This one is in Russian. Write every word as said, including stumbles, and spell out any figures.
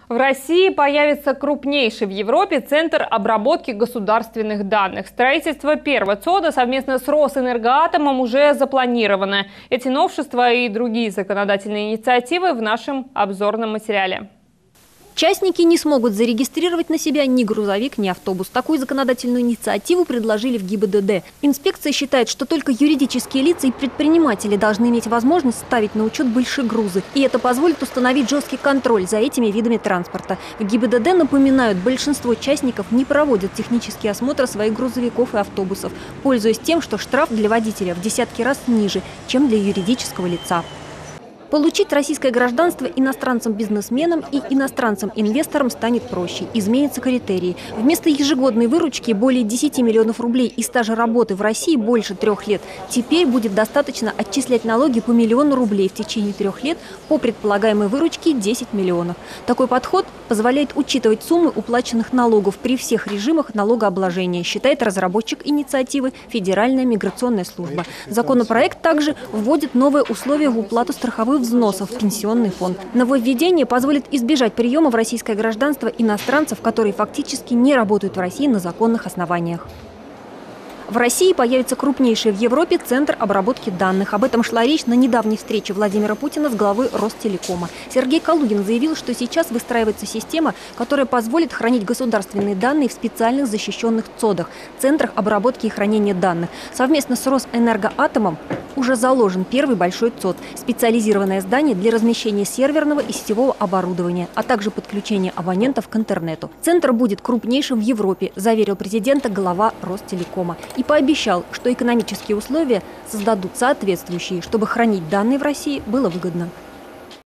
В России появится крупнейший в Европе центр обработки государственных данных. Строительство первого ЦОДа совместно с Росэнергоатомом уже запланировано. Эти новшества и другие законодательные инициативы в нашем обзорном материале. Частники не смогут зарегистрировать на себя ни грузовик, ни автобус. Такую законодательную инициативу предложили в ГИБДД. Инспекция считает, что только юридические лица и предприниматели должны иметь возможность ставить на учет большие грузы. И это позволит установить жесткий контроль за этими видами транспорта. В ГИБДД напоминают, большинство частников не проводят технический осмотр своих грузовиков и автобусов, пользуясь тем, что штраф для водителя в десятки раз ниже, чем для юридического лица. Получить российское гражданство иностранцам-бизнесменам и иностранцам-инвесторам станет проще. Изменятся критерии. Вместо ежегодной выручки более десяти миллионов рублей и стажа работы в России больше трех лет, теперь будет достаточно отчислять налоги по миллиону рублей в течение трех лет по предполагаемой выручке десять миллионов. Такой подход позволяет учитывать суммы уплаченных налогов при всех режимах налогообложения, считает разработчик инициативы Федеральная миграционная служба. Законопроект также вводит новые условия в уплату страховых взносов в пенсионный фонд. Нововведение позволит избежать приема в российское гражданство иностранцев, которые фактически не работают в России на законных основаниях. В России появится крупнейший в Европе центр обработки данных. Об этом шла речь на недавней встрече Владимира Путина с главой Ростелекома. Сергей Калугин заявил, что сейчас выстраивается система, которая позволит хранить государственные данные в специальных защищенных ЦОДах – центрах обработки и хранения данных. Совместно с Росэнергоатомом уже заложен первый большой ЦОД – специализированное здание для размещения серверного и сетевого оборудования, а также подключения абонентов к интернету. Центр будет крупнейшим в Европе, заверил президента глава Ростелекома. И пообещал, что экономические условия создадут соответствующие, чтобы хранить данные в России было выгодно.